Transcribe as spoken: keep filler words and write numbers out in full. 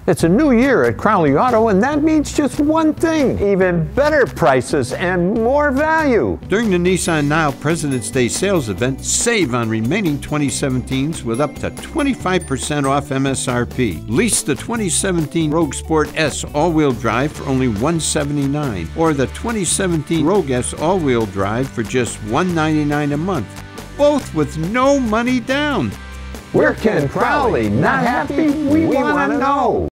It's a new year at Crowley Auto, and that means just one thing: even better prices and more value. During the Nissan Now President's Day sales event, save on remaining twenty seventeens with up to twenty-five percent off M S R P. Lease the twenty seventeen Rogue Sport S all-wheel drive for only one hundred seventy-nine dollars, or the twenty seventeen Rogue S all-wheel drive for just one hundred ninety-nine dollars a month, both with no money down. We're Ken Crowley. Not happy? We, we want to know.